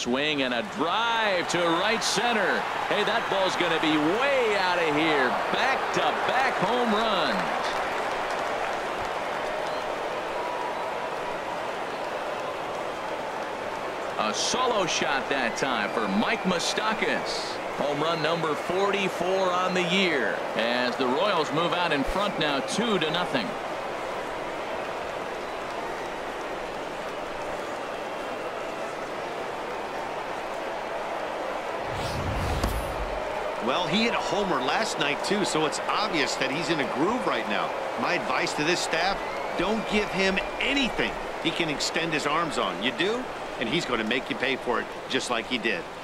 swing and a drive to right center. Hey, that ball's going to be way out of here. Back-to-back home runs. A solo shot that time for Mike Moustakas. Home run number 44 on the year as the Royals move out in front now 2-0. Well, he hit a homer last night too, so it's obvious that he's in a groove right now. My advice to this staff, don't give him anything he can extend his arms on. You do, and he's going to make you pay for it just like he did.